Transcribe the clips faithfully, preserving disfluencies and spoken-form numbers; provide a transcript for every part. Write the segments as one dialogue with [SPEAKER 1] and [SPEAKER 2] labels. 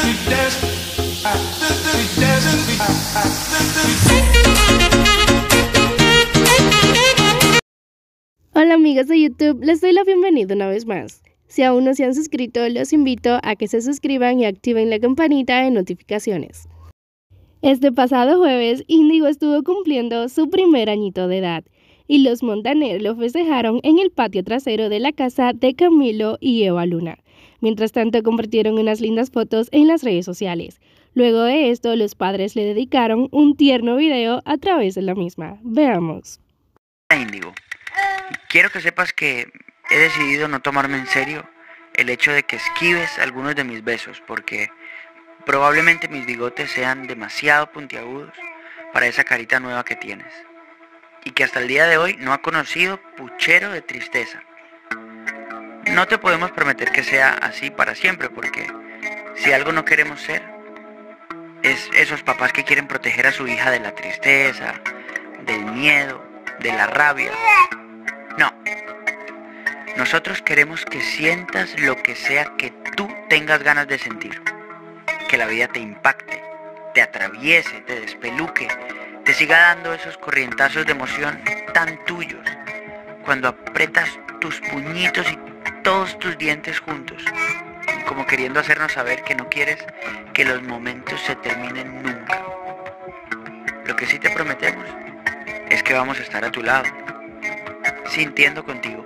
[SPEAKER 1] Hola amigos de YouTube, les doy la bienvenida una vez más. Si aún no se han suscrito, los invito a que se suscriban y activen la campanita de notificaciones. Este pasado jueves, Índigo estuvo cumpliendo su primer añito de edad y los Montaner lo festejaron en el patio trasero de la casa de Camilo y Eva Luna. Mientras tanto, compartieron unas lindas fotos en las redes sociales. Luego de esto, los padres le dedicaron un tierno video a través de la misma. Veamos.
[SPEAKER 2] Índigo, quiero que sepas que he decidido no tomarme en serio el hecho de que esquives algunos de mis besos, porque probablemente mis bigotes sean demasiado puntiagudos para esa carita nueva que tienes, y que hasta el día de hoy no ha conocido puchero de tristeza. No te podemos prometer que sea así para siempre, porque si algo no queremos ser, es esos papás que quieren proteger a su hija de la tristeza, del miedo, de la rabia. No. Nosotros queremos que sientas lo que sea que tú tengas ganas de sentir. Que la vida te impacte, te atraviese, te despeluque, te siga dando esos corrientazos de emoción tan tuyos. Cuando aprietas tus puñitos y todos tus dientes juntos, como queriendo hacernos saber que no quieres que los momentos se terminen nunca. Lo que sí te prometemos es que vamos a estar a tu lado, sintiendo contigo.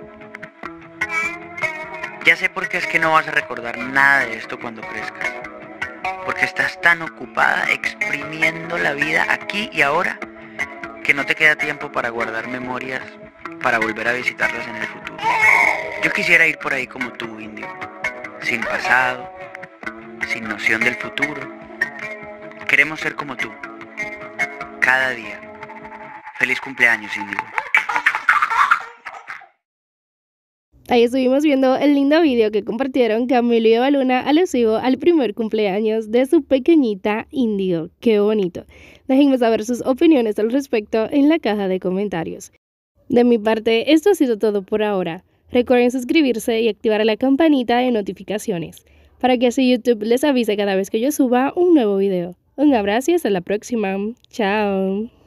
[SPEAKER 2] Ya sé por qué es que no vas a recordar nada de esto cuando crezcas, porque estás tan ocupada exprimiendo la vida aquí y ahora que no te queda tiempo para guardar memorias, para volver a visitarlas en el futuro. Yo quisiera ir por ahí como tú, Índigo, sin pasado, sin noción del futuro. Queremos ser como tú, cada día. Feliz cumpleaños, Índigo.
[SPEAKER 1] Ahí estuvimos viendo el lindo video que compartieron Camilo y Eva Luna alusivo al primer cumpleaños de su pequeñita Índigo. ¡Qué bonito! Déjenme saber sus opiniones al respecto en la caja de comentarios. De mi parte, esto ha sido todo por ahora. Recuerden suscribirse y activar la campanita de notificaciones para que así YouTube les avise cada vez que yo suba un nuevo video. Un abrazo y hasta la próxima. ¡Chao!